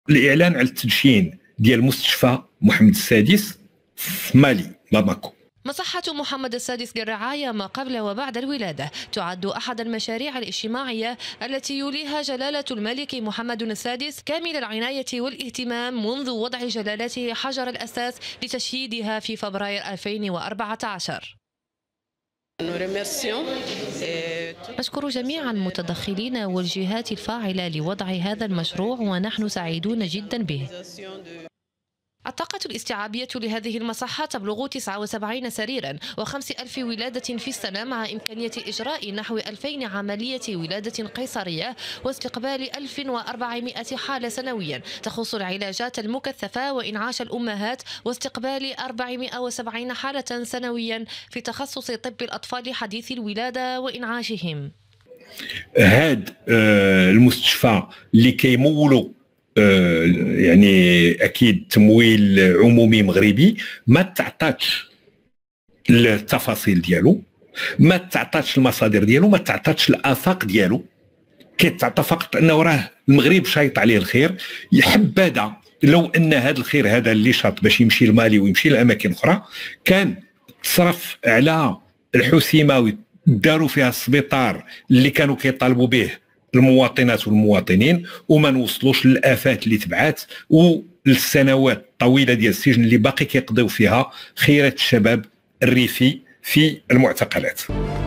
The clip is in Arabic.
الاعلان على التدشين ديال مستشفى محمد السادس في مالي باماكو. مصحة محمد السادس للرعاية ما قبل وبعد الولادة تعد أحد المشاريع الاجتماعية التي يوليها جلالة الملك محمد السادس كامل العناية والاهتمام منذ وضع جلالته حجر الأساس لتشييدها في فبراير 2014. نشكر جميع المتدخلين والجهات الفاعلة لوضع هذا المشروع ونحن سعيدون جدا به. الطاقة الاستيعابية لهذه المصحة تبلغ 79 سريرا و5,000 ولادة في السنة، مع إمكانية إجراء نحو 2000 عملية ولادة قيصرية واستقبال 1400 حالة سنويا تخص العلاجات المكثفة وإنعاش الأمهات، واستقبال 470 حالة سنويا في تخصص طب الأطفال حديث الولادة وإنعاشهم. هاد المستشفى اللي كيمولوا يعني اكيد تمويل عمومي مغربي، ما تعطاتش التفاصيل ديالو، ما تعطاتش المصادر ديالو، ما تعطاتش الافاق ديالو، كيتعطى فقط انه راه المغرب شايط عليه الخير. يحبذا لو ان هذا الخير هذا اللي شاط باش يمشي لمالي ويمشي لاماكن اخرى كان تصرف على الحسيمه داروا فيها السبيطار اللي كانوا كيطالبوا به المواطنات والمواطنين، وما نوصلوش للافات اللي تبعات والسنوات الطويله ديال السجن اللي باقي كيقضيو فيها خيرات الشباب الريفي في المعتقلات.